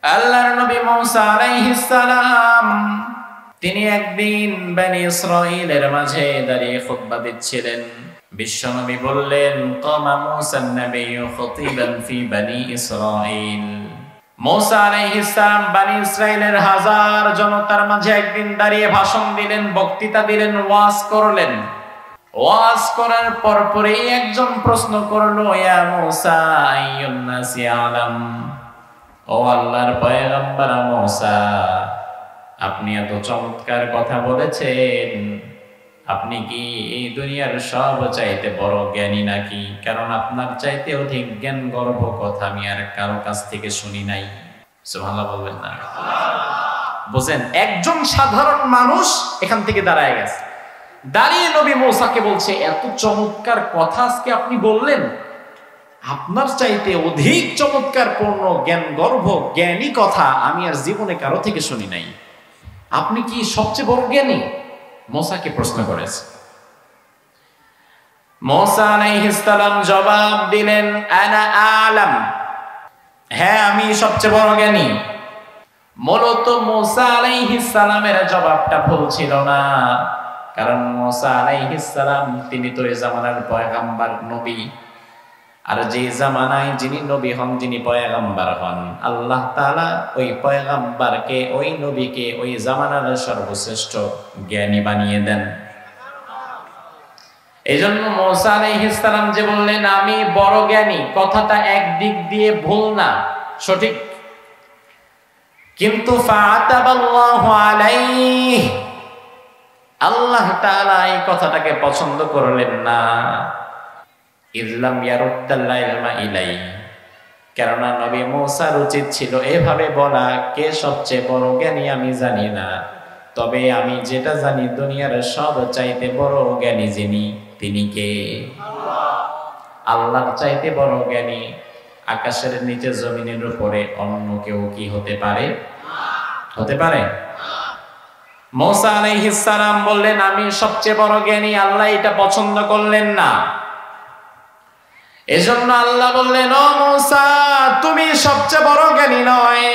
আল্লাহর নবী মূসা আলাইহিস সালাম তিনি একদিন বনি ইসরাঈলের মাঝে দাঁড়িয়ে খুতবা দিচ্ছিলেন। বিশ্বনবী বললেন, কামা মূসা নবিয়্যু খতিবান ফি বনি ইসরাঈল। মূসা আলাইহিস সালাম বনি ইসরাঈলের হাজার জনতার মাঝে একদিন দাঁড়িয়ে ভাষণ দিলেন, বক্তৃতা দিলেন, ওয়াজ করলেন। ওয়াজ করার পরপরই একজন প্রশ্ন করলো, ইয়া মূসা আইয়ুন নাসি আলাম। ও আল্লাহর পয়গম্বর মূসা, আপনি এত চমৎকার কথা বলেছেন, আপনি কি এই দুনিয়ার সব চাইতে বড় জ্ঞানী নাকি? কারণ আপনার চাইতে অধিক জ্ঞান গর্ব কথা আমি আর কারো কাছ থেকে শুনি নাই। সুবহানাল্লাহ বলবেন না? বুঝেন, একজন সাধারণ মানুষ এখান থেকে দাঁড়ায় গেছে, দাঁড়িয়ে নবী মূসাকে বলছে, এত চমৎকার কথা আজকে আপনি বললেন, আপনার চাইতে অধিক চমৎকার পূর্ণ জ্ঞান গর্ভ জ্ঞানী কথা আমি আর জীবনে কারো থেকে শুনি নাই। আপনি কি সবচেয়ে বড় জ্ঞানী? মূসাকে প্রশ্ন করেছে। মূসা আলাইহিস সালাম জবাব দিলেন, আনা আলাম। হ্যাঁ, আমি সবচেয়ে বড় জ্ঞানী। মূলত মূসা আলাইহিস সালামের জবাবটা ভুল ছিল না, কারণ মূসা আলাইহিস সালাম তিনি তো এই জামানার পয়গম্বর নবী। আর যে জামানায় যিনি নবী হন, যিনি পয়গম্বর হন, আল্লাহ তাআলা ওই পয়গম্বরকে, ওই নবীকে ওই জামানার সর্বশ্রেষ্ঠ জ্ঞানী বানিয়ে দেন। এইজন্য মূসা আলাইহিস সালাম যে বললেন আমি বড় জ্ঞানী, কথাটা একদিক দিয়ে ভুল না, সঠিক। কিন্তু ফাআতাবাল্লাহু আলাইহি, আল্লাহ তাআলা এই কথাটাকে পছন্দ করলেন না। ইজলাম ইয়ারুদ্দাল ইলমা ইলাই, কেননা নবী মূসার উচিত ছিল এভাবে বলা, কে সবচেয়ে বড় জ্ঞানী আমি জানি না, তবে আমি যেটা জানি দুনিয়ার সব চাইতে বড় জ্ঞানী যিনি, তিনি কে? আল্লাহর চাইতে বড় জ্ঞানী আকাশের নিচে জমিনের উপরে অন্য কেউ কি হতে পারে? হতে পারে? মূসা আলাইহিস সালাম বললেন আমি সবচেয়ে বড় জ্ঞানী, আল্লাহ এটা পছন্দ করলেন না। এজন্য আল্লাহ বললেন, ও মূসা, তুমি সবচেয়ে বড় জ্ঞানী নয়,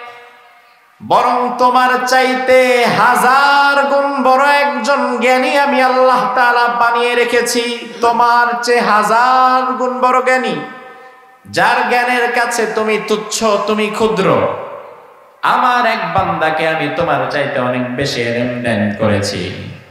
বরং তোমার চাইতে হাজার গুণ বড় একজন জ্ঞানী আমি আল্লাহ তাআলা বানিয়ে রেখেছি। তোমার চেয়ে হাজার গুণ বড় জ্ঞানী, যার জ্ঞানের কাছে তুমি তুচ্ছ, তুমি ক্ষুদ্র। আমার এক বান্দাকে আমি তোমার চাইতে অনেক বেশি ইলম দান করেছি।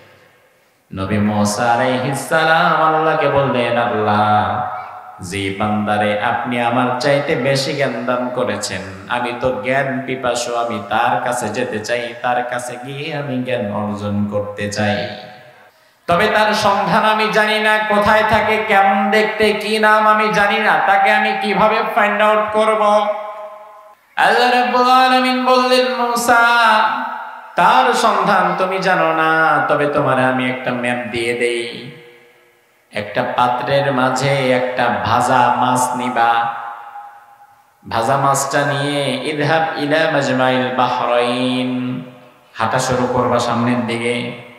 নবী মূসা আলাইহিস সালাম আল্লাহকে বললেন, আল্লাহ, যে বান্দারে আপনি আমার চাইতে বেশি জ্ঞান দান করেছেন, আমি তো জ্ঞান পিপাসু, আমি তার কাছে যেতে চাই, তার কাছে গিয়ে আমি জ্ঞান অর্জন করতে চাই। তবে তার সন্ধান আমি জানি না, কোথায় থাকে, কেমন দেখতে, কি নাম আমি জানি না, তাকে আমি কিভাবে ফাইন্ড আউট করব? আল্লাহ রাব্বুল আলামিন বললেন, মূসা, তার সন্ধান তুমি জানো না, তবে তোমারে আমি একটা ম্যাপ দিয়ে দেই। একটা পাত্রের মাঝে একটা ভাজা মাছ নিবা, ভাজা মাছটা নিয়ে ইযহাব ইলা মাজমাইল বাহরাইন, হাঁটা শুরু করবা সামনের দিকে।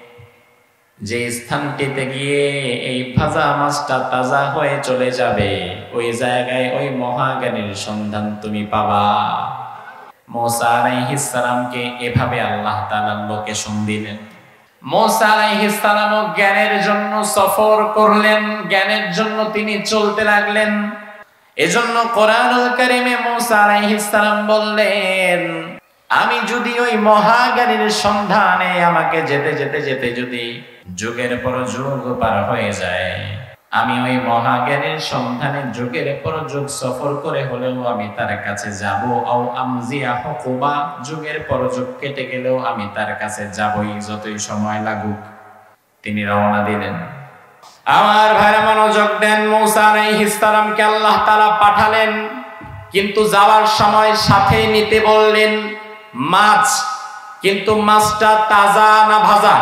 যে স্থানটিতে গিয়ে এই ভাজা মাছটা তাজা হয়ে চলে যাবে, ওই জায়গায় ওই মহাজ্ঞানীর সন্ধান তুমি পাবা। মূসা আলাইহিস সালামকে এভাবে আল্লাহ তাআলা লোকেশন দিলেন। মূসা আলাইহিস সালাম জ্ঞানের জন্য সফর করলেন, জ্ঞানের জন্য তিনি চলতে লাগলেন। এজন্য কোরআনুল কারীমে মূসা আলাইহিস সালাম বললেন, আমি যদি ওই মহাজ্ঞানীর সন্ধানে আমাকে যেতে যেতে যেতে যদি যুগের পর যুগ পার হয়ে যায়, আমি ওই মহাজ্ঞানীর সন্ধানে যুগের পর যুগ সফর করে হলেও আমি তার কাছে যাব। আও আমজিয়া হুকুবা, যুগের পর যুগ কেটে গেলেও আমি তার কাছে যাবই, যতই সময় লাগুক। তিনি রওনা দিলেন। আমার ভাইরা মনোযোগ দেন, মূসা আলাইহিস সালামকে আল্লাহ তাআলা পাঠালেন, কিন্তু যাওয়ার সময় সাথে নিতে বললেন মাছ, কিন্তু মাছটা তাজা না ভাজা?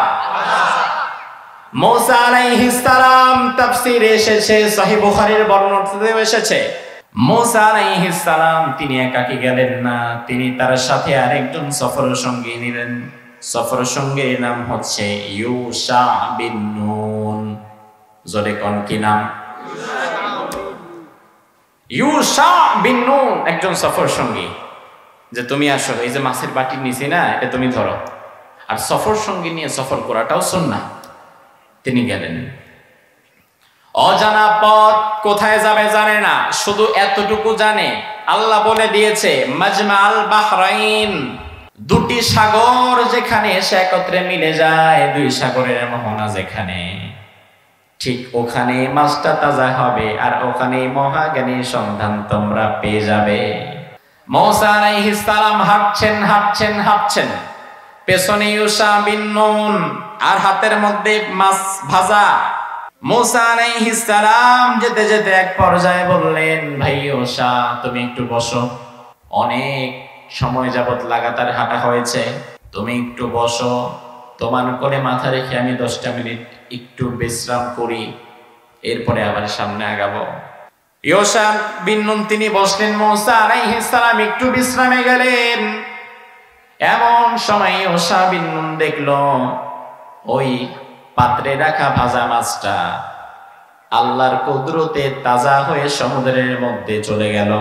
মূসা আলাইহিস সালাম, তাফসীরে এসেছে, সহিহ বুখারীর বর্ণনাতেও এসেছে, মূসা আলাইহিস সালাম তিনি একাকী গেলেন না, তিনি তার সাথে আরেকজন সফর সঙ্গী নিলেন। সফর সঙ্গীর নাম হচ্ছে ইউশা বিন নুন। জোরে কোন কি নাম? ইউশা বিন নুন একজন সফর সঙ্গী। যে তুমি আসো, এই যে মাছের বাটির নিচে না, এটা তুমি ধরো। আর সফর সঙ্গী নিয়ে সফর করাটাও সুন্নাহ। তিনি গেলেন। অজানা পথ, কোথায় যাবে জানে না, শুধু এতটুকু জানে আল্লাহ বলে দিয়েছে মাজমা আল বাহরাইন, দুটি সাগর যেখানে এসে একত্রে মিলে যায়, দুই সাগরের মোহনা যেখানে, ঠিক ওখানে মাছটা তাজা হবে আর ওখানে মহাজ্ঞানীর সন্ধান তোমরা পেয়ে যাবে। মূসা আলাইহিস সালাম হাঁটছেন হাঁটছেন হাঁটছেন, পেছনে ইউশা বিন নুন আর হাতের মধ্যে মাছ ভাজা। মূসা আলাইহিস সালাম যেতে যেতে এক পর্যায়ে বললেন, ভাই ইউশা তুমি একটু বসো, অনেক সময় যাবত লাগাতার হাঁটা হয়েছে, তুমি একটু বসো, তোমার কোলে মাথা রেখে আমি 10টা মিনিট একটু বিশ্রাম করি, এরপরে আবার সামনে আগাবো। ইউশা বিন নুন তিনি বসলেন, মূসা আলাইহিস সালাম একটু বিশ্রামে গেলেন। এমন সময় ইউশা বিন নুন দেখলো ওই পাত্রে রাখা ভাজা মাছটা আল্লাহর কুদরতে তাজা হয়ে সমুদ্রের মধ্যে চলে গেল।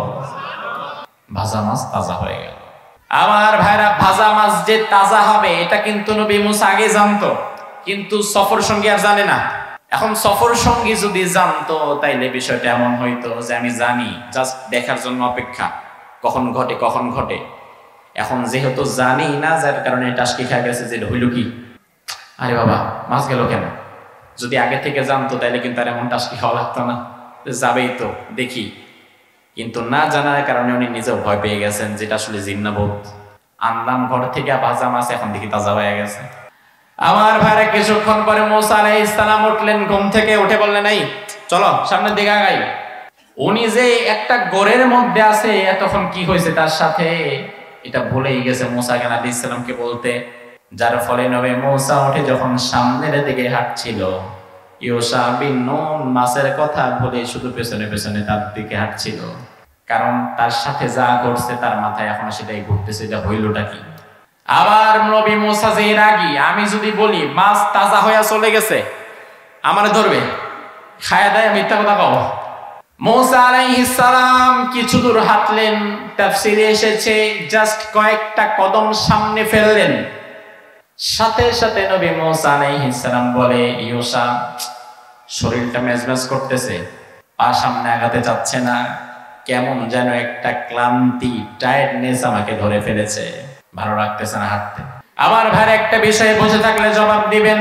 ভাজা মাছ তাজা হয়ে গেল। আমার ভাইরা, ভাজা মাছ যে তাজা হবে এটা কিন্তু নবী মুসা আগে জানতো, কিন্তু সফর সঙ্গী আর জানে না। এখন সফর সঙ্গী যদি জানতো তাইলে বিষয়টা এমন হইতো যে আমি জানি, জাস্ট দেখার জন্য অপেক্ষা, কখন ঘটে কখন ঘটে। এখন যেহেতু জানি না, যার কারণে টাসকি খেয়ে গেছে, যে হইল কি, আরে বাবা মাছ গেল কেন। যদি আগে থেকে জানতো তাইলে কিন্তু আর এমন টাসকি খাওয়া লাগতো না, যাবেই তো দেখি। কিন্তু না জানার কারণে উনি নিজেও ভয় পেয়ে গেছেন, যেটা আসলে জিন্নাবোধ। আনলাম ঘর থেকে ভাজা মাছ, এখন দেখি তাজা হয়ে গেছে। আমার ভাইরা, কিছুক্ষণ পরে মূসা আলাইহিস সালাম উঠলেন ঘুম থেকে, উঠে বললেন, এই চলো সামনের দিকে আগাই। উনি যে একটা গোরের মধ্যে আছে, এতক্ষণ কি হয়েছে তার সাথে এটা ভুলেই গেছে মূসা আলাইহিস সালামকে বলতে। যার ফলে নবী মূসা উঠে যখন সামনের দিকে হাঁটছিল, ইউশা বিন নুন মাছের কথা ভুলে শুধু পেছনে পেছনে তার দিকে হাঁটছিল। কারণ তার সাথে যা ঘটছে তার মাথায় এখন সেটাই ঘুরতেছে, যে হইলটা কি। আবার নবী মূসা যে রাগী, আমি যদি বলি মাছ তাজা হইয়া চলে গেছে, আমারে ধরবে, খায়া দেয়, মিথ্যা কথা কও। মূসা আলাইহিস সালাম কিছু দূর হাঁটলেন, তাফসীরে এসেছে জাস্ট কয়েকটা কদম সামনে ফেললেন, সাথে সাথে নবী মূসা আলাইহিস সালাম বলে, ইউশা শরীরটা মেজমেজ করতেছে, পা সামনে আগাতে যাচ্ছে না, কেমন যেন একটা ক্লান্তি, টায়ার্ডনেস আমাকে ধরে ফেলেছে, ভালো লাগতেছে না হাঁটতে। আমার ভাই, একটা বিষয়ে বসে থাকলে জবাব দিবেন,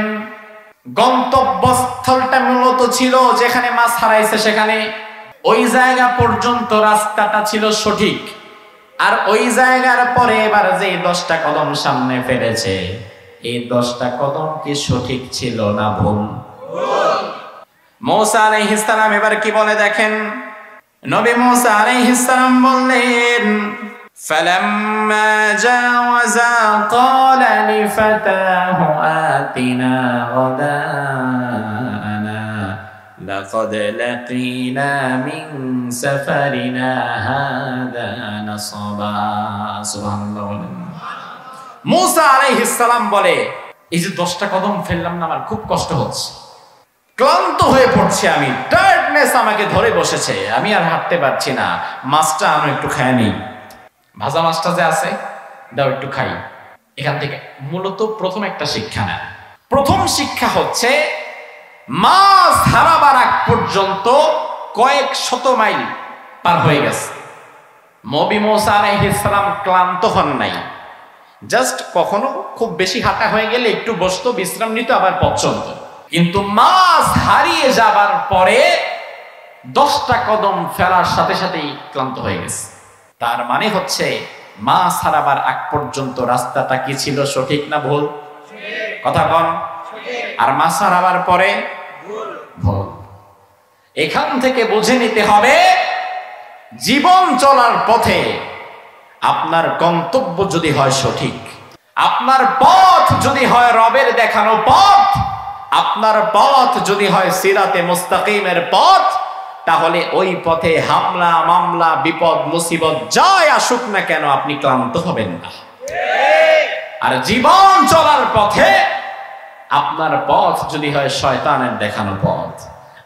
গন্তব্যস্থলটা মূলত ছিল যেখানে মাছ হারাইছে, সেখানে ওই জায়গা পর্যন্ত রাস্তাটা ছিল সঠিক। আর ওই জায়গার পরে এবার যে 10টা কদম সামনে ফেলেছে, এই 10টা কদম কি সঠিক ছিল না ভুল? মূসা আলাইহিস সালাম এবার কি বলে দেখেন। নবী মূসা আলাইহিস সালাম বললেন, فَلَمَّا جَاوَزَا قَالَ لِفَتَاهُ آتِنَا غَدَاءَنَا لَقَدْ لَقِينَا مِنْ سَفَرِنَا هَذَا نَصَبًا। সুবহানাল্লাহ। মূসা আলাইহিস সালাম বলে, এই যে 10টা কদম ফেললাম না, আমার খুব কষ্ট হচ্ছে, ক্লান্ত হয়ে পড়ছি আমি, টায়ার্ডনেস আমাকে ধরে বসেছে, আমি আর হাঁটতে পারছি না, মাছটা আমি একটু খাই নি, ভাজা মাছটা যে আছে দাও একটু খাই। এখান থেকে মূলত প্রথম একটা শিক্ষা নেয়। প্রথম শিক্ষা হচ্ছে, মাছ হারাবার আগ পর্যন্ত কয়েক শত মাইল পার হয়ে গেছে, নবী মূসা আলাইহিস সালাম ক্লান্ত হন নাই। জাস্ট কখনো খুব বেশি হাঁটা হয়ে গেলে একটু বসতো, বিশ্রাম নিত, আবার পথ চলত। কিন্তু মাছ হারিয়ে যাবার পরে 10টা কদম ফেলার সাথে সাথেই ক্লান্ত হয়ে গেছে। তার মানে হচ্ছে, মাছ হারাবার আগ পর্যন্ত রাস্তাটা কি ছিল, সঠিক না ভুল? কথা বল। আর মাছ হারাবার পরে ভুল। এখান থেকে বুঝে নিতে হবে, জীবন চলার পথে আপনার গন্তব্য যদি হয় সঠিক, আপনার পথ যদি হয় রবের দেখানো পথ, আপনার পথ যদি হয় সিরাতে মুস্তাকিমের পথ, তাহলে ওই পথে হামলা মামলা বিপদ মুসিবত যাই আসুক না কেন আপনি ক্লান্ত হবেন না। আর জীবন চলার পথে আপনার পথ যদি হয় শয়তানের দেখানো পথ,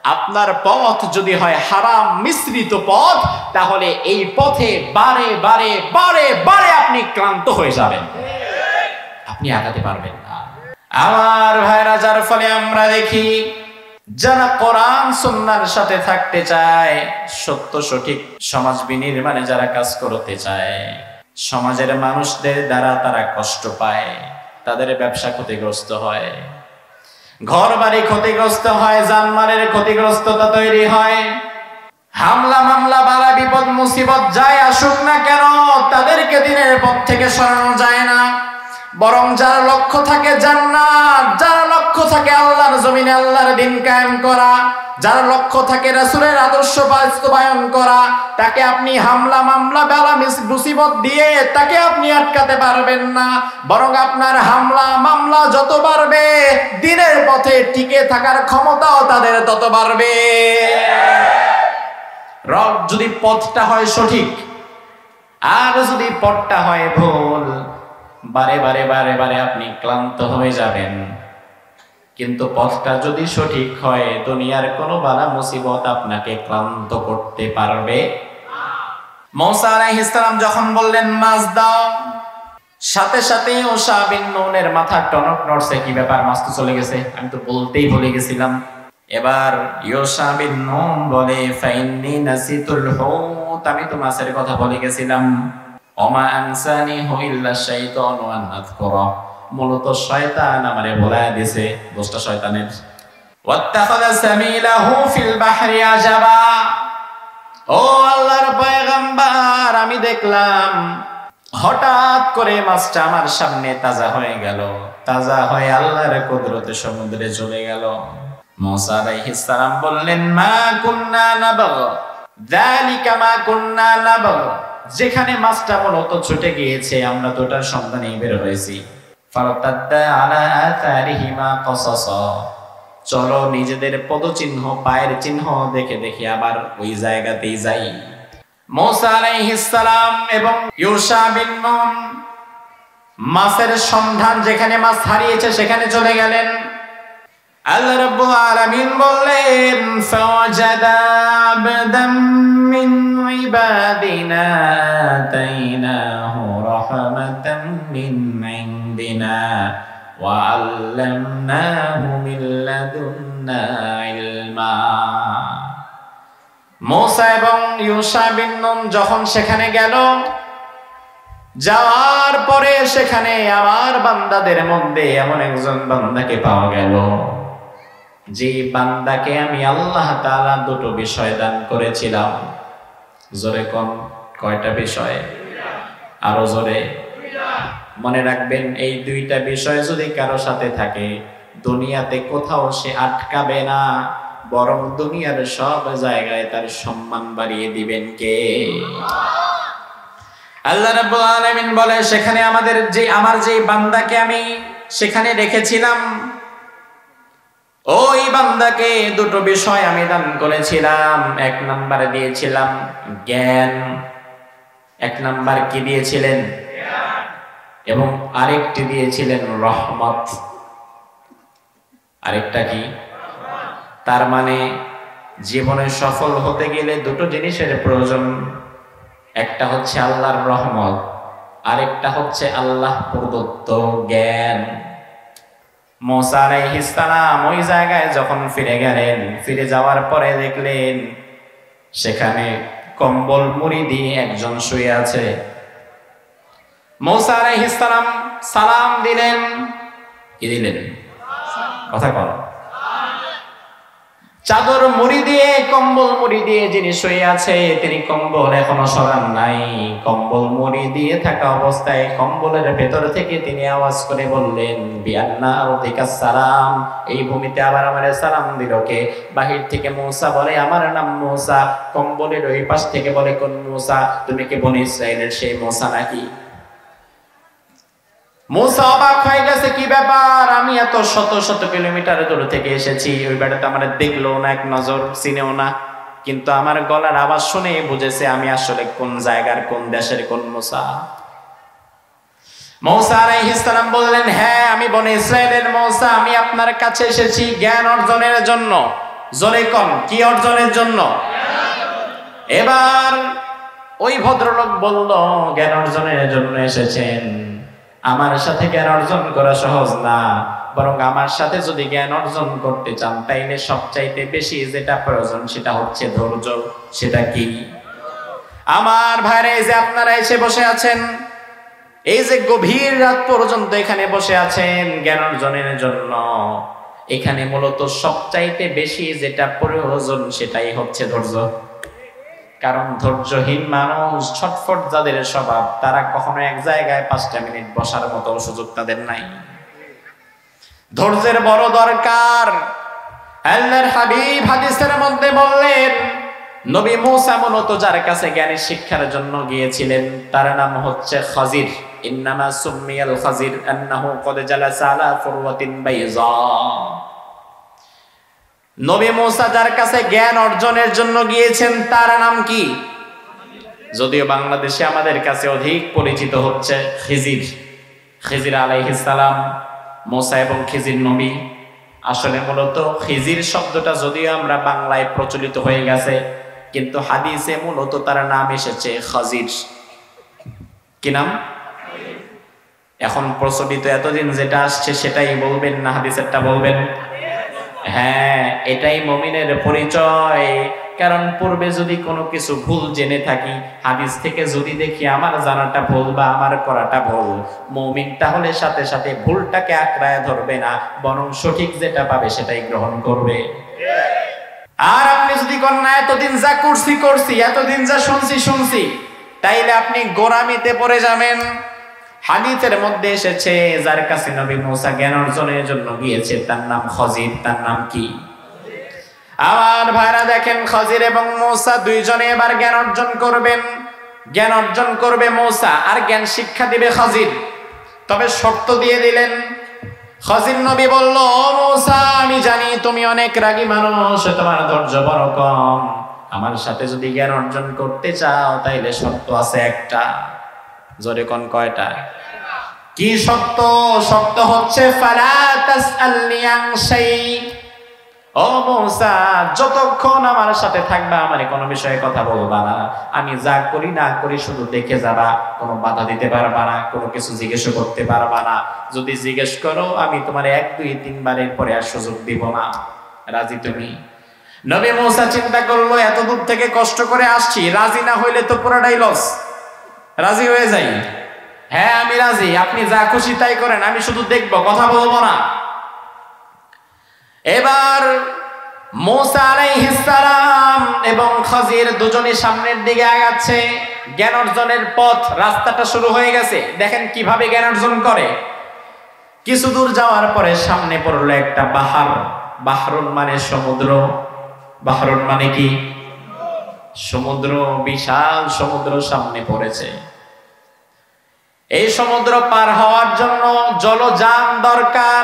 আপনার পথ যদি হয় হারাম মিশ্রিত পথ, তাহলে এই পথে বারে বারে বারে বারে আপনি ক্লান্ত হয়ে যাবেন, আপনি আগাতে পারবেন না। আমার ভাইরা, যার ফলে আমরা দেখি যারা কোরআন সুন্নাহর সাথে থাকতে চায়, সত্য সঠিক সমাজ বিনির্মাণে যারা কাজ করতে চায়, সমাজের মানুষদের দ্বারা তারা কষ্ট পায়, তাদের ব্যবসা ক্ষতিগ্রস্ত হয়, ঘর বাড়ি ক্ষতিগ্রস্ত হয়, জানমালের ক্ষতিগ্রস্ততা তৈরি হয়, হামলা মামলা বালা বিপদ মুসিবত যাই আসুক না কেন তাদেরকে দিনের পথ থেকে সরানো যায় না। বরং যার লক্ষ্য থাকে জান্নাত, যার লক্ষ্য থাকে আল্লাহর জমিনে আল্লাহর দ্বীন কায়েম করা, যার লক্ষ্য থাকে রাসূলের আদর্শ বাস্তবায়ন করা, তাকে আপনি হামলা মামলা বালা মুসিবত দিয়ে তাকে আপনি আটকাতে পারবেন না। বরং আপনার হামলা মামলা যত বাড়বে, দ্বীনের পথে টিকে থাকার ক্ষমতাও তাদের তত বাড়বে। যদি পথটা হয় সঠিক, আর যদি পথটা হয় ভুল, বারে বারে বারে বারে আপনি ক্লান্ত হয়ে যাবেন। কিন্তু পথটা যদি সঠিক হয়, দুনিয়ার কোনো বালা মুসিবত আপনাকে ক্লান্ত করতে পারবে না। মূসা আলাইহিস সালাম যখন বললেন মাছ দাও, সাথে সাথে ইউশা বিন নুনের মাথা টনক নড়ছে, কি ব্যাপার, মাছ তো চলে গেছে, আমি তো বলতেই ভুলে গেছিলাম। এবার ইউশা বিন নুন বলে ফাইন্নী নাসিতুল হুত, আমি তো মাছের কথা বলে গেছিলাম। ওমা আনসানিহু ইল্লা শাইতানু আন আযকুরা, মূলত শয়তান আমারে ভুলায় দিয়েছে, দোষটা শয়তানের। ওয়াত্তাখাযা সামিলাহু ফিল বাহরি আজাবা, ও আল্লাহর পয়গম্বর, আমি দেখলাম হঠাৎ করে মাছটা আমার সামনে তাজা হয়ে গেল, তাজা হয়ে আল্লাহর কুদরতে সমুদ্রে চলে গেল। মূসা আলাইহিস সালাম বললেন মা কুন্না নাবগ, যালিকা মা কুন্না নাবগ, যেখানে মাছটা মূলত ছুটে গিয়েছে আমরা তো ওটার সন্ধানে বের হয়েছি। ফারতাদ্দা আলা আথারিহিমা কসাসা, চলো নিজেদের পদচিহ্ন পায়ের চিহ্ন দেখে দেখে আবার ওই জায়গাতেই যাই। মূসা আলাইহিস সালাম এবং ইউশা বিন নুন মাছের সন্ধান, যেখানে মাছ হারিয়েছে সেখানে চলে গেলেন। আল্লাহ রাব্বুল আলামিন বললেন ফাওয়াজাদা আবদাম মিন ইবাদিনা আতাইনাহু রাহমাতাম মিন ইনদিনা ওয়া আল্লামনাহু মিন লাদুন্না ইলমা। মূসা এবং ইউশা বিন নুন যখন সেখানে গেল, যাওয়ার পরে সেখানে আমার বান্দাদের মধ্যে এমন একজন বান্দাকে পাওয়া গেল, যে বান্দাকে আমি আল্লাহ তাআলা দুটো বিষয় দান করেছিলাম। জোরে কোন, কয়টা বিষয়? আরো জোরে। মনে রাখবেন, এই দুইটা বিষয় যদি কারো সাথে থাকে, দুনিয়াতে কোথাও সে আটকাবে না, বরং দুনিয়ার সব জায়গায় তার সম্মান বাড়িয়ে দিবেন কে? আল্লাহ রাব্বুল আলামিন বলে সেখানে আমার যে বান্দাকে আমি সেখানে রেখেছিলাম, ওই বান্দাকে দুটো বিষয় আমি দান করেছিলাম। এক নম্বরে দিয়েছিলাম জ্ঞান, এক নাম্বার কি দিয়েছিলেন? এবং আরেকটি দিয়েছিলেন রহমত। আরেকটা কি? তার মানে জীবনে সফল হতে গেলে দুটো জিনিসের প্রয়োজন, একটা হচ্ছে আল্লাহর রহমত, আরেকটা হচ্ছে আল্লাহ প্রদত্ত জ্ঞান। মূসা আলাইহিস সালাম ওই জায়গায় যখন ফিরে গেলেন, ফিরে যাওয়ার পরে দেখলেন সেখানে কম্বল মুড়ি দিয়ে একজন শুয়ে আছে। মূসা আলাইহিস সালাম সালাম দিলেন, কি দিলেন? কথা কর। চাদর মুড়ি দিয়ে, কম্বল মুড়ি দিয়ে যিনি শুয়ে আছে, তিনি কম্বল এখনো সরান নাই। কম্বল মুড়ি দিয়ে থাকা অবস্থায় কম্বলের ভেতর থেকে তিনি আওয়াজ করে বললেন বিআন্না আরদিকাস সালাম, এই ভূমিতে আবার আমারে সালাম দিল কে? বাহির থেকে মূসা বলে আমার নাম মূসা। কম্বলের ওই পাশ থেকে বলে কোন মূসা? তুমি কি বনি ইসরাইলের সেই মূসা নাকি? মূসা অবাক হয়ে গেছে, কি ব্যাপার, আমি এত শত শত কিলোমিটার দূর থেকে এসেছি, ওই বেটাতে আমার দেখলো না, এক নজর চিনেও না, কিন্তু আমার গলার আওয়াজ শুনে বুঝেছে আমি আসলে কোন জায়গার, কোন দেশের, কোন মূসা। মূসা আলাইহিস সালাম বললেন হ্যাঁ, আমি বনি ইসরাইলের মূসা, আমি আপনার কাছে এসেছি জ্ঞান অর্জনের জন্য। জোরে কোন কি অর্জনের জন্য? এবার ওই ভদ্রলোক বলল, জ্ঞান অর্জনের জন্য এসেছেন, আমার সাথে জ্ঞান অর্জন করা সহজ না, বরং আমার সাথে যদি জ্ঞান অর্জন করতে চান তাইলে সবচাইতে বেশি যেটা প্রয়োজন সেটা হচ্ছে ধৈর্য। সেটা কি? আমার ভাইরা, এই যে আপনারা এসে বসে আছেন, এই যে গভীর রাত পর্যন্ত এখানে বসে আছেন জ্ঞান অর্জনের জন্য, এখানে মূলত সবচাইতে বেশি যেটা প্রয়োজন সেটাই হচ্ছে ধৈর্য। কারণ ধৈর্যহীন মানুষ, ছটফট যাদের স্বভাব, তারা কখনো এক জায়গায় 5টা মিনিট বসার মতো সুযোগ তাদের নাই। ধৈর্যের বড় দরকার। আল্লাহর হাবিব হাদিসের মধ্যে বললেন, নবী মূসা মূলত যার কাছে জ্ঞানের শিক্ষার জন্য গিয়েছিলেন তার নাম হচ্ছে খাজির। ইন্নামা সুম্মিয়াল খাজির আন্নাহু ক্বাদ জালাসা আলা ফুরওয়াতিন বাইযা। নবী মূসা যার কাছে জ্ঞান অর্জনের জন্য গিয়েছেন তার নাম কি? যদিও বাংলাদেশে আমাদের কাছে অধিক পরিচিত হচ্ছে খিজির। খিজির আলাইহিস সালাম, মূসা এবং খিজির নবী। আসলে মূলত খিজির শব্দটা যদিও আমরা বাংলায় প্রচলিত হয়ে গেছে, কিন্তু হাদিসে মূলত তার নাম এসেছে খাজির। কি নাম? এখন প্রচলিত এতদিন যেটা আসছে সেটাই বলবেন না হাদিসেরটা বলবেন? হ্যাঁ, এটাই মুমিনের পরিচয়। কারণ পূর্বে যদি কোনো কিছু ভুল জেনে থাকি, হাদিস থেকে যদি দেখি আমার জানাটা ভুল বা আমার করাটা ভুল, মুমিন তাহলে সাথে সাথে ভুলটাকে আঁকড়ায় ধরবে না, বরং সঠিক যেটা পাবে সেটাই গ্রহণ করবে। আর আপনি যদি কোন না এতদিন যা করছি, এতদিন যা শুনছি, তাইলে আপনি গোরামিতে পড়ে যাবেন। হাদিসের মধ্যে এসেছে যার কাছে নবী মূসা জ্ঞান অর্জনের জন্য গিয়েছে তার নাম খাজির। তার নাম কি? আমার ভাইরা দেখেন, খাজির এবং মূসা দুইজনে এবার জ্ঞান অর্জন করবেন। জ্ঞান অর্জন করবে মূসা আর জ্ঞান শিক্ষা দিবে খাজির। তবে শর্ত দিয়ে দিলেন। খাজির নবী বলল, ও মূসা, আমি জানি তুমি অনেক রাগী মানুষ, তোমার ধৈর্য বড় কম। আমার সাথে যদি জ্ঞান অর্জন করতে চাও তাইলে শর্ত আছে একটা। জোরে কোন কয়টা? কি শর্ত? শর্ত হচ্ছে ফালা তাসআলনি আন শাই। ও মূসা, যতক্ষণ আমার সাথে থাকবা আমার কোনো বিষয়ে কথা বলবা না। আমি যা করি না করি শুধু দেখে যাবা, কোনো বাধা দিতে পারবা না, কোনো কিছু জিজ্ঞেস করতে পারবা না। যদি জিজ্ঞেস করো আমি তোমার 1, 2, 3 বারের পরে আর সুযোগ দিব না। রাজি তুমি? নবী মূসা চিন্তা করলো, এত দূর থেকে কষ্ট করে আসছি, রাজি না হইলে তো পুরোটাই লস। রাজি হয়ে যাই। হ্যাঁ আমি রাজি, আপনি যা খুশি তাই করেন, আমি শুধু দেখবো, কথা বলবো না। এবার মূসা আলাইহিস সালাম এবং খাজির দুজনে সামনের দিকে আগাচ্ছে। জ্ঞান অর্জনের পথ, রাস্তাটা শুরু হয়ে গেছে। দেখেন কিভাবে জ্ঞান অর্জন করে। কিছু দূর যাওয়ার পরে সামনে পড়লো একটা বাহার। বাহরুন মানে সমুদ্র। বাহরুন মানে কি? সমুদ্র। বিশাল সমুদ্র সামনে পড়েছে। এই সমুদ্র পার হওয়ার জন্য জলযান দরকার।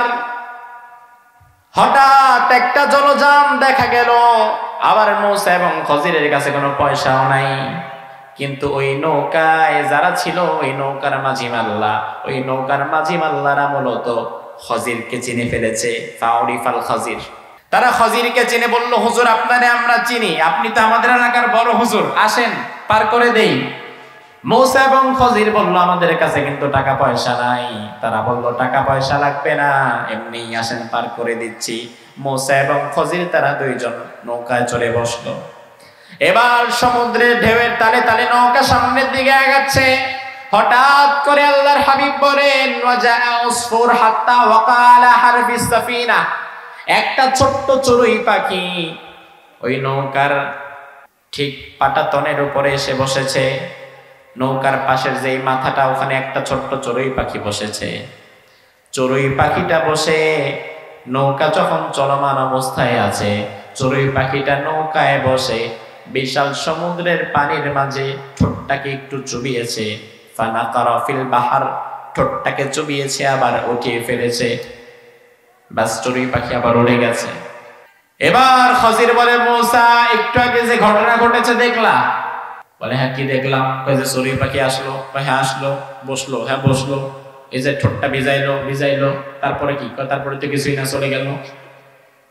হঠাৎ একটা জলযান দেখা গেল। আবার মূসা এবং খাজিরের কাছে কোনো পয়সাও নাই, কিন্তু ওই নৌকায় যারা ছিল ওই নৌকার মাঝি মাল্লা, ওই নৌকার মাঝি মাল্লারা মূলত খাজিরকে চিনে ফেলেছে। ফাউরিফাল খাজির, তারা খাজিরকে চিনে বলল, হুজুর আপনারে আমরা চিনি, আপনি তো আমাদের এলাকার বড় হুজুর, আসেন পার করে দেই। মূসা এবং খাজির বলল, আমাদের কাছে কিন্তু টাকা পয়সা নাই। তারা বলল, টাকা পয়সা লাগবে না, এমনি আসেন পার করে দিচ্ছি। মূসা এবং খাজির তারা দুইজন নৌকায় চলে বসলো। এবার সমুদ্রের ঢেউয়ের তালে তালে নৌকা সামনের দিকে আগাচ্ছে। হঠাৎ করে আল্লাহর হাবিব বলেন, ওয়াজাআ উসফুর হাত্তা ওয়াকালা হারফিস সাফিনা। একটা ছোট্ট চড়ুই পাখি ওই নৌকার ঠিক পাটাতনের উপরে এসে বসেছে। নৌকার পাশের যেই মাথাটা, ওখানে একটা ছোট্ট চড়ুই পাখি বসেছে। চড়ুই পাখিটা বসে, নৌকা যখন চলমান অবস্থায় আছে, চড়ুই পাখিটা নৌকায় বসে বিশাল সমুদ্রের পানির মাঝে ঠোঁটটাকে একটু চুবিয়েছে। ফানাকারা ফিল বাহার, ঠোঁটটাকে চুবিয়েছে আবার উঠিয়ে ফেলেছে। বাস, চড়ুই পাখি আবার উড়ে গেছে। এবার খাজির বলে, মূসা একটু আগে যে ঘটনা ঘটেছে দেখলা? বলে, হ্যাঁ কি দেখলাম? কই যে চড়ুই পাখি আসলো। হ্যাঁ আসলো, বসলো। হ্যাঁ বসলো। এই যে ঠোঁটটা ভিজাইলো, তারপরে কি? তারপরে তো কিছুই না, চলে গেল।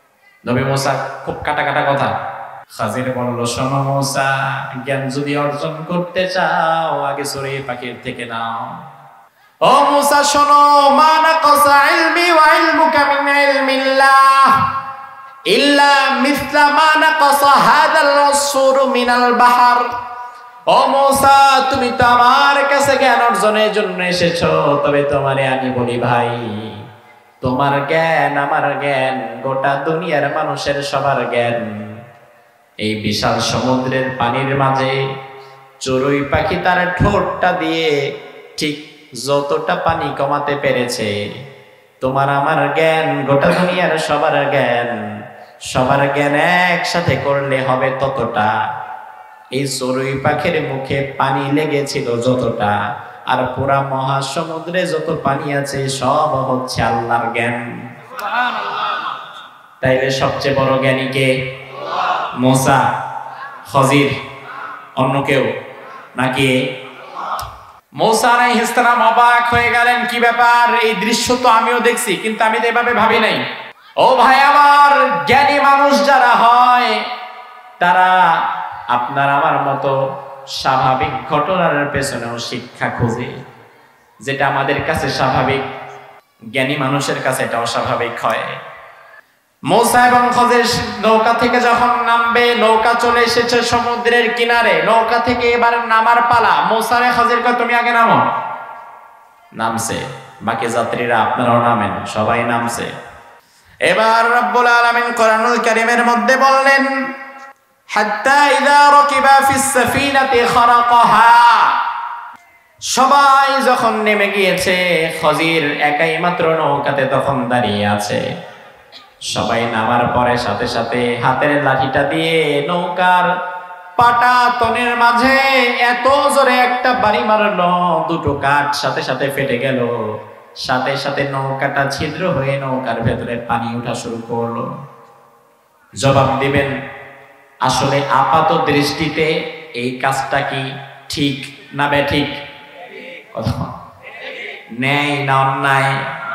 নবী মুসা খুব কাটা কাটা কথা। খাজির বলল, শোনো মুসা, জ্ঞান যদি অর্জন করতে চাও আগে চড়ুই পাখির থেকে নাও। ও মুসা শোনো, মা নাকাসা ইলমি ওয়া ইলমুকা মিন ইলমিল্লাহ ইল্লা মিসলা মা নাকাসা হাদাল রাসূল মিনাল বাহর। ও মুসা, তুমি তো আমার কাছে জ্ঞান অর্জনের জন্য এসেছো, তবে তোমারে আমি বলি ভাই, তোমার জ্ঞান আমার জ্ঞান, গোটা দুনিয়ার মানুষের সবার জ্ঞান। এই বিশাল সমুদ্রের পানির মাঝে চড়ুই পাখি তার ঠোঁটটা দিয়ে ঠিক যতটা পানি কমাতে পেরেছে, তোমার আমার জ্ঞান, গোটা দুনিয়ার সবার জ্ঞান, সবার জ্ঞান একসাথে করলে হবে ততটা। এই চড়ুই পাখির মুখে পানি লেগেছিল যতটা, আর পুরা মহাসমুদ্রে যত পানি আছে সব হচ্ছে আল্লাহর জ্ঞান। তাইলে সবচেয়ে বড় জ্ঞানী কে? মুসা, খজির, অন্য কেউ নাকি? মুসা আলাইহিস সালাম অবাক হয়ে গেলেন, কি ব্যাপার, এই দৃশ্য তো আমিও দেখছি, কিন্তু আমি তো এভাবে ভাবি নাই। ও ভাই আমার, জ্ঞানী মানুষ যারা হয় তারা আপনার আমার মতো স্বাভাবিক ঘটনার পেছনেও শিক্ষা খোঁজে। যেটা আমাদের কাছে স্বাভাবিক, জ্ঞানী মানুষের কাছে এটা অস্বাভাবিক হয়। মুসা এবং খজির নৌকা থেকে যখন নামবে, নৌকা চলে এসেছে সমুদ্রের কিনারে, নৌকা থেকে এবার নামার পালা। মুসা আর খজিরকে, তুমি আগে নামো। নামছে, বাকি যাত্রীরা আপনারাও নামেন, সবাই নামছে। এবার রব্বুল আলামিন কোরআনুল কারীমের মধ্যে বললেন, হাত্তা ইযা রাকিবা ফিস সাফিনাতি খারাকাহা। সবাই যখন নেমে গিয়েছে, খজির একাই মাত্র নৌকাতে তখন দাঁড়িয়ে আছে। সবাই নামার পরে সাথে সাথে হাতের লাঠিটা দিয়ে নৌকার পাটাতনের মাঝে এত জোরে একটা বাড়ি মারলো, দুটো কাঠ সাথে সাথে ফেটে গেল। সাথে সাথে নৌকাটা ছিদ্র হয়ে নৌকার ভেতরে পানি ওঠা শুরু করলো। জবাব দিবেন, আসলে আপাত দৃষ্টিতে এই কাজটা কি ঠিক না বেঠিক? ন্যায় না অন্যায়?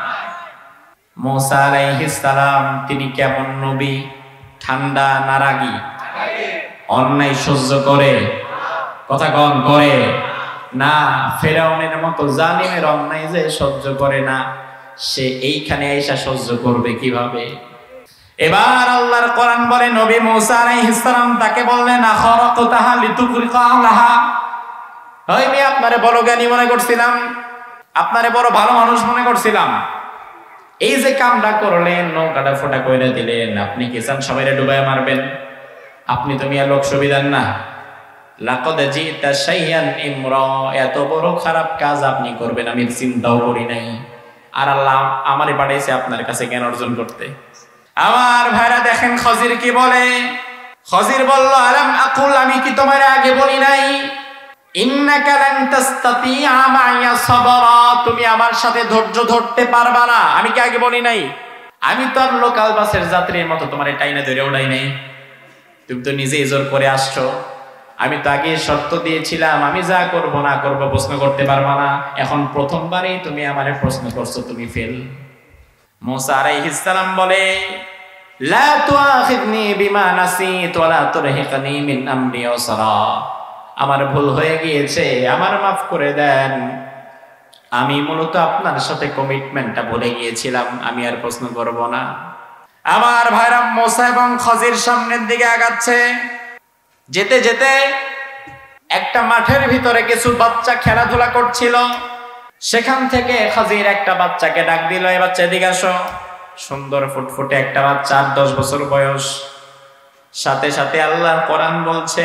মুসা আলাইহিস সালাম তিনি কেমন নবী? ঠান্ডা না রাগী? অন্যায় সহ্য করে? কথা কন করে না? ফেরাউনের মতো জালিমের অন্যায় যে সহ্য করে না, সে এইখানে এসে সহ্য করবে কিভাবে? এবার আল্লাহর কোরআন বলে, নবী মুসা আলাইহিস সালাম তাকে বললেন, আখরাকতাহা লিতুগরিকা আহলাহা। আমি আপনারে বড় জ্ঞানী মনে করছিলাম, আপনারে বড় ভালো মানুষ মনে করছিলাম, এই যে কামটা করলেন, নৌকাটা ফোটা কইরা দিলেন, আপনি কি চান সবাইরে ডুবাইয়া মারবেন? আপনি তো মিয়া লোক সুবিধার না। লাকাদ জিতা শাইয়ান ইমরা, এত বড় খারাপ কাজ আপনি করবেন আমি চিন্তাও করি নাই। আর আল্লাহ আমারে পাঠাইছে আপনার কাছে জ্ঞান অর্জন করতে। আমার ভাইরা দেখেন খজির কি বলে। খজির বলল, আলাম আকুল, আমি কি তোমার আগে বলি নাই, ইন্নাকা লান তাসতাতিআ মাইয়া সাবরা, তুমি আমার সাথে ধৈর্য ধরতে পারবা না, আমি কি আগে বলি নাই? আমি তো আর লোকাল বাসের যাত্রীর মতো তোমার টাইনে ধরে উড়াই নাই, তুমি তো নিজেই জোর করে আসছো। আমি তো আগে শর্ত দিয়েছিলাম, আমি যা করব না করব প্রশ্ন করতে পারবা না, এখন প্রথমবারই তুমি আমারে প্রশ্ন করছো, তুমি ফেল। মুসা আলাইহিস সালাম বলে, লা তুআখিযনি বিমা নাসিত ওয়া লা তুরহিকনি মিন আমরি উসরা, আমার ভুল হয়ে গিয়েছে, আমার মাফ করে দেন, আমি মূলত আপনার সাথে কমিটমেন্টটা ভুলে গিয়েছিলাম, আমি আর প্রশ্ন করব না। আমার ভাইরা মুসা এবং খজির সামনের দিকে আগাচ্ছে। যেতে যেতে একটা মাঠের ভিতরে কিছু বাচ্চা খেলাধুলা করছিল, সেখান থেকে খজির একটা বাচ্চাকে ডাক দিল, এই বাচ্চা এদিকে আসো। সুন্দর ফুটফুটে একটা বাচ্চা, 8-10 বছর বয়স। সাথে সাথে আল্লাহর কোরআন বলছে,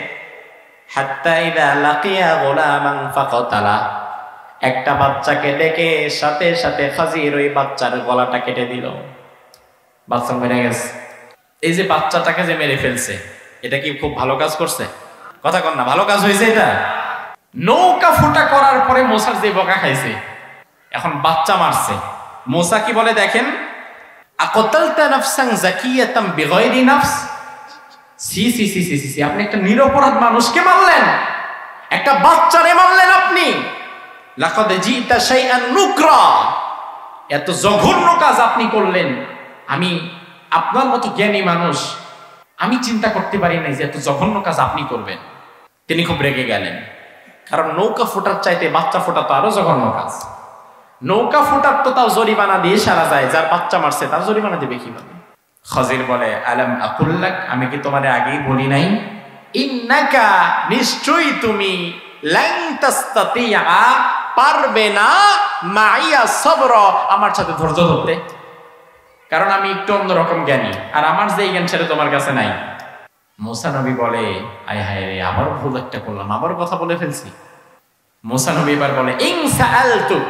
হাত্তা ইযা লাকিয়া গুলামান ফাকাতালা, একটা বাচ্চাকে ডেকে সাথে সাথে খজির ওই বাচ্চার গলাটা কেটে দিল। বাচ্চা মরে গেছে। এই যে বাচ্চাটাকে যে মেরে ফেলছে, এটা কি খুব ভালো কাজ করছে? কথা কন না, ভালো কাজ হয়েছে এটা? নৌকা ফুটা করার পরে মুসার যে বকা খাইছে, এখন বাচ্চা মারছে। মুসা কি বলে দেখেন, আকাতালতা নাফসান যাকিয়াতাম বিগাইরি নাফস, সি সি সি সি সি, আপনি একটা নিরপরাধ মানুষকে মারলেন, একটা বাচ্চারে মারলেন আপনি। লাকাদ জিতা শাইআন নুকরা, এত জঘন্য কাজ আপনি করলেন, আমি আপনার মতো জ্ঞানী মানুষ আমি চিন্তা করতে পারি নাই যে এত জঘন্য কাজ আপনি করবেন। তিনি খুব রেগে গেলেন, কারণ নৌকা ফোটার চাইতে বাচ্চা ফোটা তো আরো জঘন্য কাজ। নৌকা ফোটার তো তাও জরিমানা দিয়ে সারা যায়, যার বাচ্চা মারছে তার জরিমানা দিবে কিভাবে? খজির বলে, আলাম আকুল্লাক, আমি কি তোমারে আগেই বলি নাই, ইন্নাকা, নিশ্চয়ই তুমি, লান তাস্তাতিয়া, পারবে না, মাইয়া সবর, আমার সাথে ধৈর্য ধরতে, কারণ আমি একটু অন্যরকম জ্ঞানী, আর আমার যে জ্ঞান সেটা তোমার কাছে নাই। মুসা নবী বলে, আয় হায় রে, আবারও ভুল একটা করলাম, আবারও কথা বলে ফেলছি। মুসা নবী এবার বলে, ইন সাআলতুক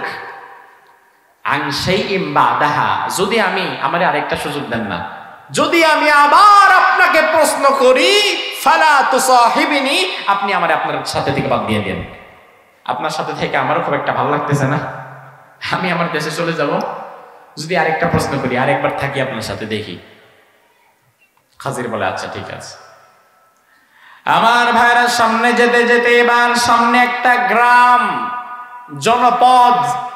আন শাইইন বাদাহা, যদি আমি, আমারে আরেকটা সুযোগ দেন না, যদি আমি আবার আপনাকে প্রশ্ন করি, ফালা তুসাহিবিনি, আপনি আমারে আপনার সাথে থেকে বাদ দিয়ে দেন। আপনার সাথে থেকে আমারও খুব একটা ভালো লাগতেছে না, আমি আমার দেশে চলে যাব, যদি আরেকটা প্রশ্ন করি, আরেকবার থাকি আপনার সাথে, দেখি। খাজির বলে, আচ্ছা ঠিক আছে। আমার ভাইরা, সামনে যেতে যেতে এবার সামনে একটা গ্রাম, জনপদ।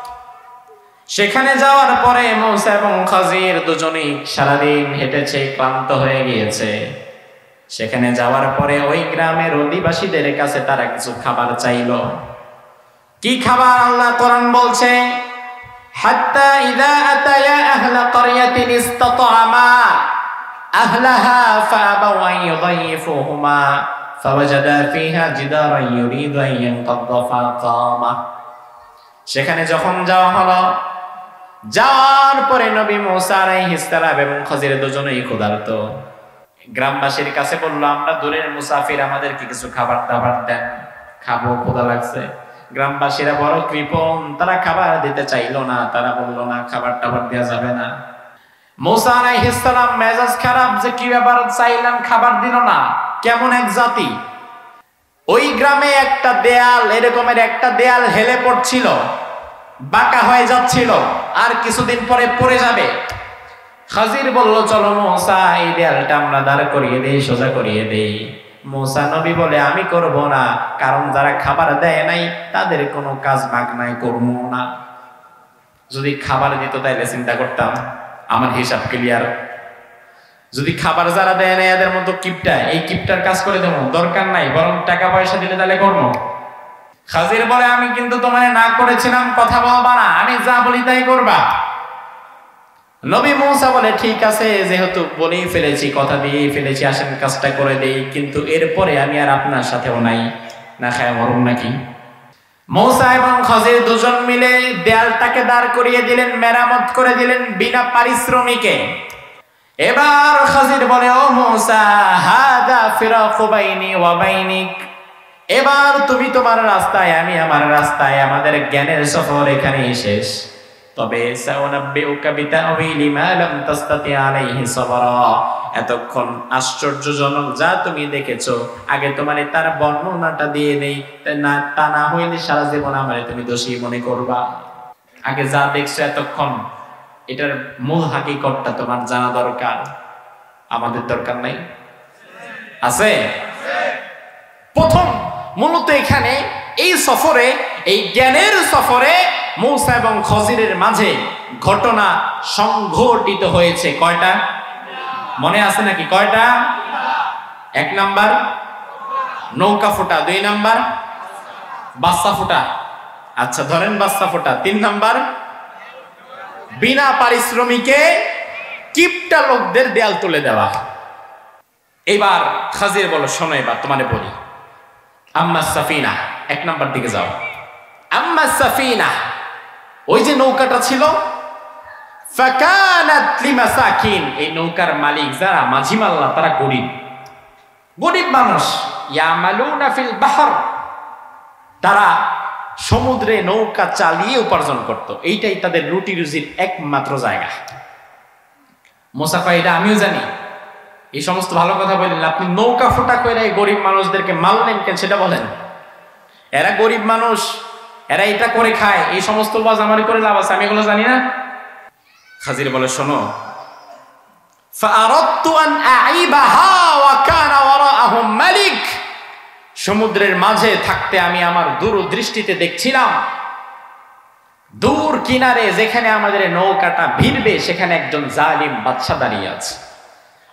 সেখানে যাওয়ার পরে মূসা এবং খাজির দুজনেই সারাদিন হেঁটেছে, ক্লান্ত হয়ে গিয়েছে। সেখানে যাওয়ার পরে ওই গ্রামের অধিবাসীদের কাছে তারা কিছু খাবার চাইল। কি খাবার? আল্লাহ কোরআন বলছে, হাত্তা ইযা আতায়া আহলা ক্বরিয়াতিন ইসতাতআমা আহলাহা ফাআবাউ আন ইউযায়িফুহুমা ফাওয়াজাদা ফিহা জিদারান ইউরিদু আন ইয়ানকাদ্দা ফাকামা। সেখানে যখন যাওয়া হলো, যাওয়ার পরে নবী মুসা আলাইহিস সালাম এবং খাজির দুজনেই ক্ষুধার্ত। গ্রামবাসীর কাছে বলল, আমরা দূরের মুসাফির, আমাদেরকে কিছু খাবার দাবার দেন, খাবো, ক্ষুধা লাগছে। গ্রামবাসীরা বড় কৃপণ, তারা খাবার দিতে চাইলো না, তারা বলল না, খাবার টাবার দেওয়া যাবে না। মুসা আলাইহিস সালাম মেজাজ খারাপ, যে কি ব্যাপার, চাইলাম খাবার দিল না, কেমন এক জাতি। ওই গ্রামে একটা দেয়াল, এরকমের একটা দেয়াল হেলে পড়ছিল, বাঁকা হয়ে যাচ্ছিল, আর কিছুদিন পরে পড়ে যাবে। খাজির বলল, চলো মুসা, এই দেয়ালটা আমরা দাঁড় করিয়ে দেই, সোজা করিয়ে দেই। মুসা নবী বলে, আমি করব না, কারণ যারা খাবার দেয় নাই তাদের কোনো কাজ ভাগ নাই, করবো না। যদি খাবার দিত তাইলে চিন্তা করতাম, আমার হিসাব ক্লিয়ার। যদি খাবার যারা দেয় নাই এদের মতো কিপটা, এই কিপটার কাজ করে দেবো, দরকার নাই, বরং টাকা পয়সা দিলে তাহলে করবো। খাজির বলে, আমি কিন্তু তোমায় না করেছিলাম, কথা বলবা না, আমি যা বলি তাই করবা। নবী মুসা বলে, ঠিক আছে, যেহেতু বলেই ফেলেছি, কথা দিয়েই ফেলেছি, আসেন কাজটা করে দেই, কিন্তু এরপরে আমি আর আপনার সাথেও নাই, না খায় মরুম নাকি। মুসা এবং খাজির দুজন মিলে দেয়ালটাকে দাঁড় করিয়ে দিলেন, মেরামত করে দিলেন বিনা পারিশ্রমিকে। এবার খাজির বলে, ও মুসা, হাদা ফিরাকু বাইনি ওয়া বাইনিক, এবার তুমি তোমার রাস্তায়, আমি আমার রাস্তায়, আমাদের জ্ঞানের সফর এখানেই শেষ। তবে সাউনাব্বিউকা বিতাউইলি মা লাম তাসতাতি আলাইহি সাবরা, এতক্ষণ আশ্চর্যজনক যা তুমি দেখেছো, আগে তোমারে তার বর্ণনাটা দিয়ে দেই, না তা না হইলে সারা জীবন আমারে তুমি দোষী মনে করবা। আগে যা দেখছো এতক্ষণ, এটার মূল হাকিকতটা তোমার জানা দরকার, আমাদের দরকার নাই? আছে? প্রথম মূলত এখানে এই সফরে, এই জ্ঞানের সফরে মুসা এবং খাজিরের মাঝে ঘটনা সংঘটিত হয়েছে কয়টা? মনে আছে নাকি? কয়টা? 1 নাম্বার নৌকা ফোটা, 2 নাম্বার বাচ্চা ফোটা, আচ্ছা ধরেন বাচ্চা ফোটা, 3 নাম্বার বিনা পারিশ্রমিকে কিপটা লোকদের দেয়াল তুলে দেওয়া। এবার খাজির বলো, শোনো এবার তোমারে বলি, আম্মা সাফিনা, 1 নাম্বার দিকে যাও। আম্মা সাফিনা, ওই যে নৌকাটা ছিল, ফাকানাত লিমাসাকিন, এই নৌকার মালিক যারা, মাঝি মাল্লা, তারা গরিব, গরিব মানুষ। ইয়ামালুনা ফিল বাহর, তারা সমুদ্রে নৌকা চালিয়ে উপার্জন করত, এইটাই তাদের রুটি রুজির একমাত্র জায়গা। মুসা কয়, এটা আমিও জানি, এই সমস্ত ভালো কথা বললেন, আপনি নৌকা ফোটা করে এই গরিব মানুষদেরকে মারলেন কেন সেটা বলেন। এরা গরিব মানুষ, এরা এটা করে খায়, এই সমস্ত ওয়াজ আমারই করে লাভ আছে, আমি এগুলো জানি না। খাজির বলে, শোনো, ফাআরাদতু আন আইবাহা ওয়া কানা ওয়ারাআহুম মালিক, সমুদ্রের মাঝে থাকতে আমি আমার দূরদৃষ্টিতে দেখছিলাম, দূর কিনারে যেখানে আমাদের নৌকাটা ভিড়বে সেখানে একজন জালিম বাদশা দাঁড়িয়ে আছে।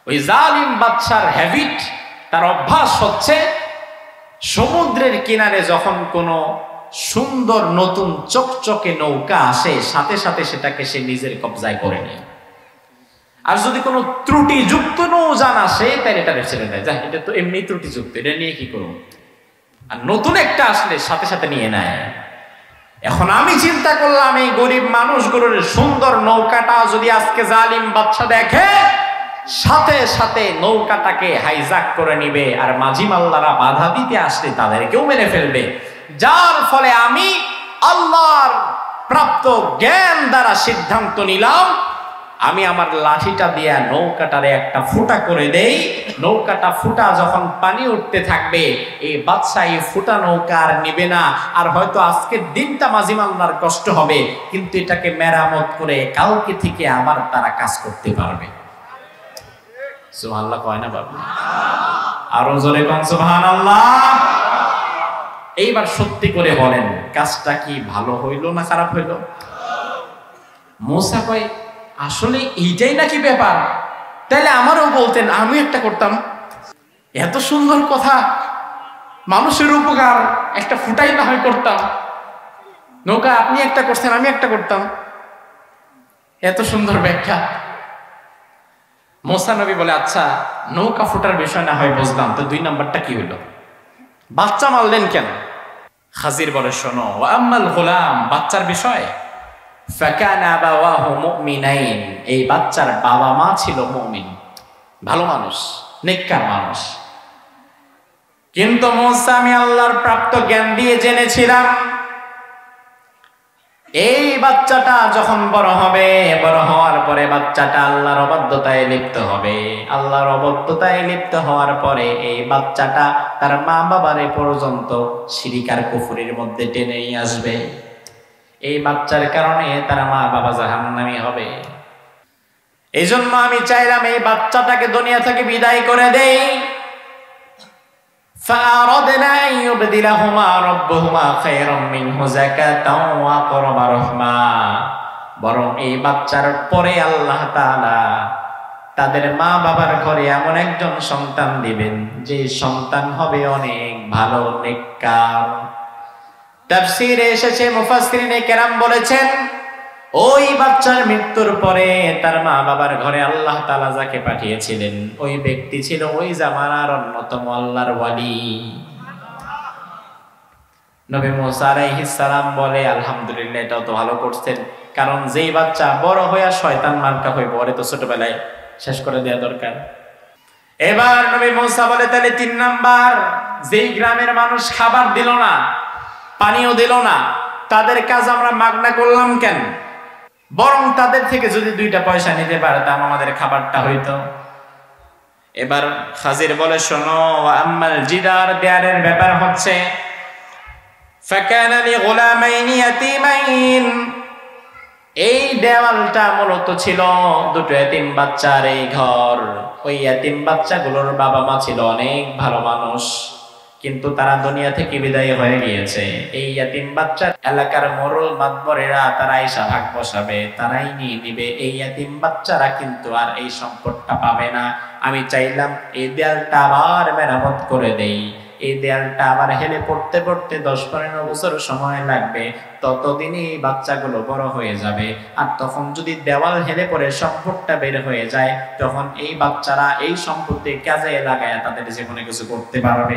ওই জালিম বাদশার হ্যাবিট, তার অভ্যাস হচ্ছে সমুদ্রের কিনারে যখন কোনো সুন্দর নতুন চকচকে নৌকা আসে সাথে সাথে সেটাকে সে নিজের কবজায় করে নেয়। আর যদি কোনো ত্রুটিযুক্ত নৌযান আসে তাহলে এটা ছেড়ে দেয়, যা এটা তো এমনি ত্রুটিযুক্ত, এটা নিয়ে কি করব। আর নতুন একটা আসলে সাথে সাথে নিয়ে নেয়। এখন আমি চিন্তা করলাম এই গরিব মানুষগুলোর সুন্দর নৌকাটা যদি আজকে জালিম বাদশা দেখে, সাথে সাথে নৌকাটাকে হাইজ্যাক করে নিবে, আর মাঝি মাল্লারা বাধা দিতে আসলে তাদেরকেও মেরে ফেলবে। যার ফলে আমি আল্লাহর প্রাপ্ত জ্ঞান দ্বারা সিদ্ধান্ত নিলাম, আমি আমার লাঠিটা দিয়ে নৌকাটারে একটা ফুটা করে দেই। নৌকাটা ফুটা যখন পানি উঠতে থাকবে, এই বাদশা এই ফুটা নৌকা আর নিবে না। আর হয়তো আজকের দিনটা মাঝি মাল্লার কষ্ট হবে, কিন্তু এটাকে মেরামত করে কালকে থেকে আবার তারা কাজ করতে পারবে। সুবহানাল্লাহ কয় না বাবু? আরো জোরে কোন সুবহানাল্লাহ। এইবার সত্যি করে বলেন, কাজটা কি ভালো হইল না খারাপ হইল? মুসা কয়, আসলে এইটাই নাকি ব্যাপার? তাহলে আমারও বলতেন, আমি একটা করতাম। এত সুন্দর কথা, মানুষের উপকার, একটা ফুটাই না হয় করতাম। নৌকা আপনি একটা করছেন, আমি একটা করতাম। এত সুন্দর ব্যাখ্যা। মুসা নবী বলে, আচ্ছা নৌকা ফুটার বিষয় না হয় বুঝলাম, তো 2 নাম্বারটা কি হইল? বাচ্চা মারলেন কেন? খাজির বলে, শোনো, ওয়া আম্মাল গোলাম, বাচ্চার বিষয়, ফাকানা আবাওয়াহু মুমিনাইন, এই বাচ্চার বাবা মা ছিল মুমিন, ভালো মানুষ, নেককার মানুষ। কিন্তু মুসা, আমি আল্লাহর প্রাপ্ত জ্ঞান দিয়ে জেনেছিলাম এই বাচ্চাটা যখন বড় হবে, বড় হওয়ার পরে বাচ্চাটা আল্লাহর অবাধ্যতায় লিপ্ত হবে। আল্লাহর অবাধ্যতায় লিপ্ত হওয়ার পরে এই বাচ্চাটা তার মা বাবারে পর্যন্ত শিরিক আর কুফরির মধ্যে টেনে নিয়ে আসবে। এই বাচ্চার কারণে তার মা বাবা জাহান্নামী হবে। এই জন্য আমি চাইলাম এই বাচ্চাটাকে দুনিয়া থেকে বিদায় করে দেই। فأردنا أن يبدلهما ربهما خيرا منه زكاة وأقرب رحما, বরং এই বাচ্চার পরে আল্লাহ তাআলা তাদের মা বাবার ঘরে এমন একজন সন্তান দিবেন যে সন্তান হবে অনেক ভালো, নেককার। তাফসীরে এসেছে, মুফাসসিরিনে কেরাম বলেছেন, ওই বাচ্চার মৃত্যুর পরে তার মা বাবার ঘরে আল্লাহ তাআলা যাকে পাঠিয়েছিলেন ওই ব্যক্তি ছিল ওই জামানার অন্যতম আল্লাহর ওয়ালি নবী মুসা আলাইহিস সালাম। বলে, আলহামদুলিল্লাহ, এটাও তো ভালো করছেন, কারণ যেই বাচ্চা বড় হইয়া শয়তান মার্কা হইব, ওরে তো ছোটবেলায় শেষ করে দেওয়া দরকার। এবার নবী মুসা বলে, তাহলে 3 নাম্বার, যেই গ্রামের মানুষ খাবার দিল না, পানিও দিল না, তাদের কাজ আমরা মাগনা করলাম কেন? বরং তাদের থেকে যদি 2টা পয়সা নিতে পারতাম আমাদের খাবারটা হইতো। এবার খাজির বলে, শোনো, আম্মাল জিদার, দেয়ালের ব্যাপার হচ্ছে, ফাকানা লিগুলামাইনি ইয়াতীমাইন, এই দেওয়ালটা মূলত ছিল 2 এতিম বাচ্চার এই ঘর। ওই এতিম বাচ্চাগুলোর বাবা মা ছিল অনেক ভালো মানুষ, কিন্তু তারা দুনিয়া থেকে বিদায় হয়ে গিয়েছে। এই ইয়াতিম বাচ্চা এলাকার মোড়ল মাতবরেরা তারা এসে ভাগ বসাবে, তারাই নিয়ে নিবে। এই ইয়াতিম বাচ্চারা কিন্তু আর এই সম্পদটা পাবে না। আমি চাইলাম এই দেয়ালটা আবার মেরামত করে দেই। এই দেয়ালটা আবার হেলে পড়তে পড়তে 10-15 বছর সময় লাগবে, ততদিনে এই বাচ্চাগুলো বড় হয়ে যাবে। আর তখন যদি দেওয়াল হেলে পড়ে সম্পদটা বের হয়ে যায়, তখন এই বাচ্চারা এই সম্পত্তি কাজে লাগায় তাদের জীবনে কিছু করতে পারবে।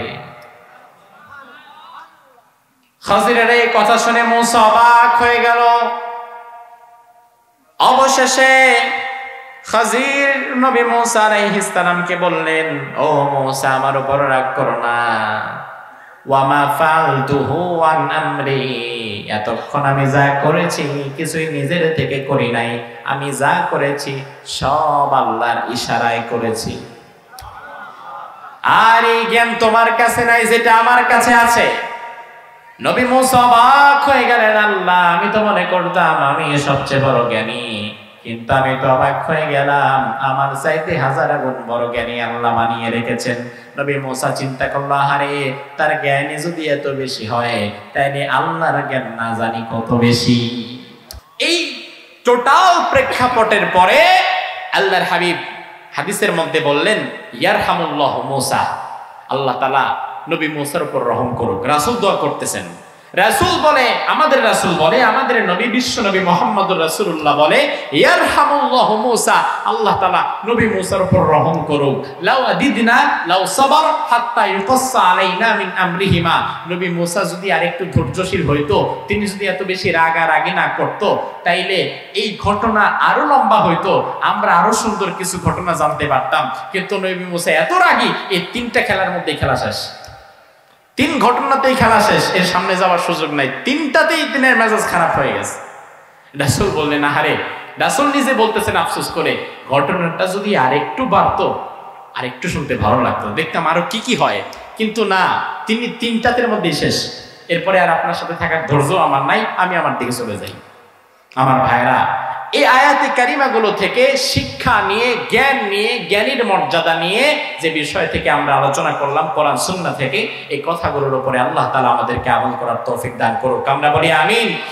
খাজিরের এই কথা শুনে মুসা অবাক হয়ে গেল। অবশেষে খাজির নবী মুসা আলাইহিস সালামকে বললেন, ও মুসা, আমার উপর রাগ করো না। ওয়ামা ফালতুহু আন আমরি, এতক্ষণ আমি যা করেছি কিছুই নিজের থেকে করি নাই, আমি যা করেছি সব আল্লাহর ইশারায় করেছি। আর এই জ্ঞান তোমার কাছে নাই যেটা আমার কাছে আছে। নবী মুসা অবাক হয়ে গেলেন, আল্লাহ, আমি তো মনে করতাম আমি সবচেয়ে বড় জ্ঞানী, কিন্তু আমি তো অবাক হয়ে গেলাম, আমার চাইতে 1000 গুণ বড় জ্ঞানী আল্লাহ বানিয়ে রেখেছেন। নবী মুসা চিন্তা করল, আরে তার জ্ঞানী যদি এত বেশি হয়, তাইলে আল্লাহর জ্ঞান না জানি কত বেশি। এই টোটাল প্রেক্ষাপটের পরে আল্লাহর হাবিব হাদিসের মধ্যে বললেন ইয়ারহামুল্লাহ মুসা, আল্লাহ তাআলা নবী মুসার উপর রহম করুক। রাসূল দোয়া করতেছেন। রাসূল বলে, আমাদের রাসূল বলে, আমাদের নবী বিশ্ব নবী মুহাম্মদুর রাসূলুল্লাহ বলে ইয়ারহামুল্লাহ মুসা, আল্লাহ তাআলা নবী মুসার উপর রহম করুক। লাউ আদিদনা লাউ সাবার হাত্তা ইউকাসসা আলাইনা মিন আমরিহিমা, নবী মুসা যদি আরেকটু ধৈর্যশীল হইতো, তিনি যদি এত বেশি রাগারাগি না করত, তাইলে এই ঘটনা আরো লম্বা হইতো, আমরা আরো সুন্দর কিছু ঘটনা জানতে পারতাম। কিন্তু নবী মুসা এত রাগী, এই তিনটা খেলার মধ্যে খেলা শেষ, তিন ঘটনাতেই খেলা শেষ, এর সামনে যাওয়ার সুযোগ নাই, তিনটাতেই দিনের মেজাজ খারাপ হয়ে গেছে। রাসূল বললেন আহারে, রাসূল নিজে বলতেছেন আফসোস করে, ঘটনাটা যদি আরেকটু বাড়তো, আরেকটু শুনতে ভালো লাগতো, দেখতাম আরো কি কি হয়। কিন্তু না, তিনি তিনটাতের মধ্যেই শেষ। এরপরে আর আপনার সাথে থাকার ধৈর্য আমার নাই, আমি আমার দিকে চলে যাই। আমার ভাইরা, এই আয়াতে কারিমাগুলো থেকে শিক্ষা নিয়ে, জ্ঞান নিয়ে, জ্ঞানীর মর্যাদা নিয়ে যে বিষয় থেকে আমরা আলোচনা করলাম কোরআন সুন্নাহ থেকে, এই কথাগুলোর উপরে আল্লাহ তাআলা আমাদেরকে আমল করার তৌফিক দান করুক। আমরা বলি আমিন।